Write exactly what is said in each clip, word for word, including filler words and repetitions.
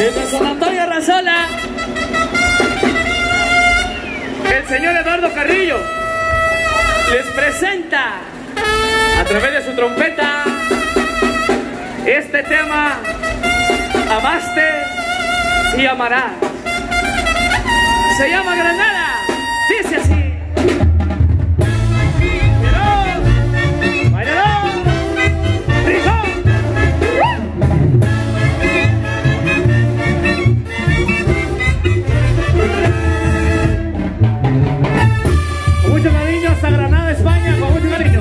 Desde San Antonio Arrazola, el señor Eduardo Carrillo les presenta a través de su trompeta este tema: Amaste y amarás. Se llama Granada, dice así. Hasta Granada, España, con mucho cariño.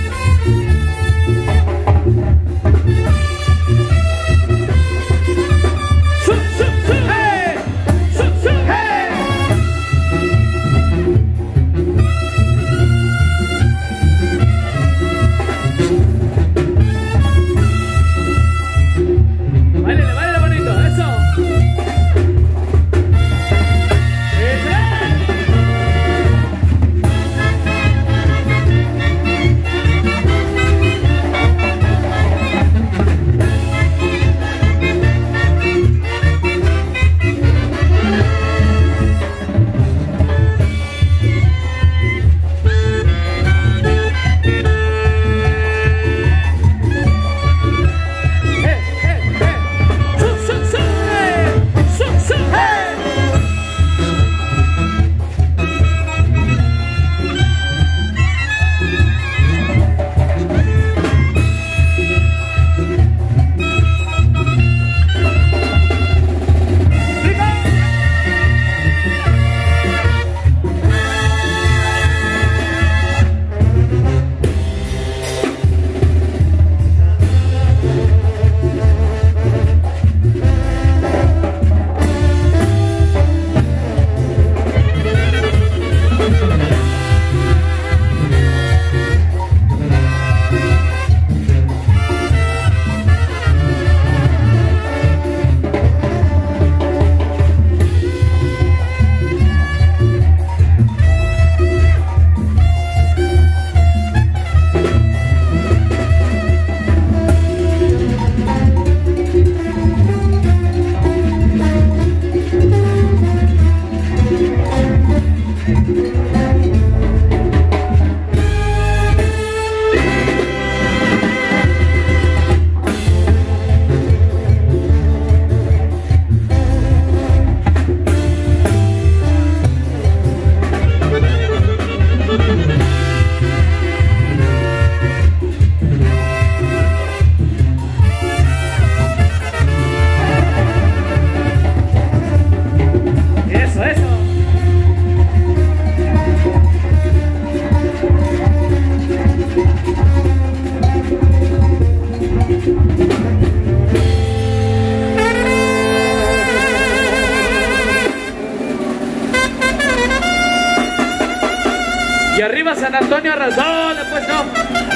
¡Su, su, su! ¡Hey! ¡Su, su! ¡Hey! Báilele, báilele bonito, eso. Y arriba San Antonio Arrazola, pues no.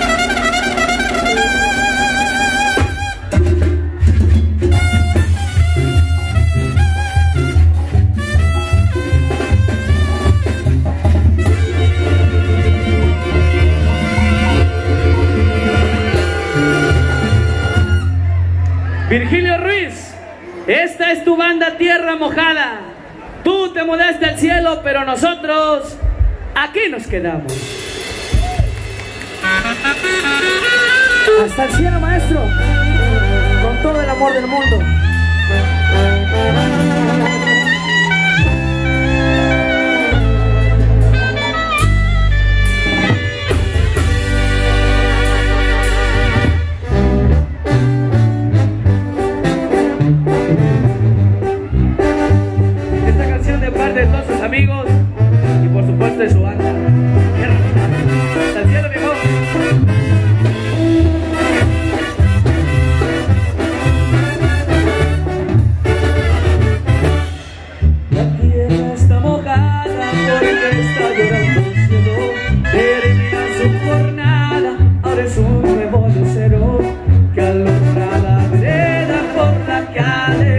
Virgilio Ruiz, esta es tu banda Tierra Mojada. Tú te mudaste al cielo, pero nosotros aquí nos quedamos. Hasta el cielo, maestro, con todo el amor del mundo. Esta canción de parte de todos sus amigos y por supuesto de su banda. Hasta el cielo, mi amor. La tierra está mojada porque está llorando el cielo. Termina su jornada, ahora es un nuevo lucero que alumbra la vereda por la calle.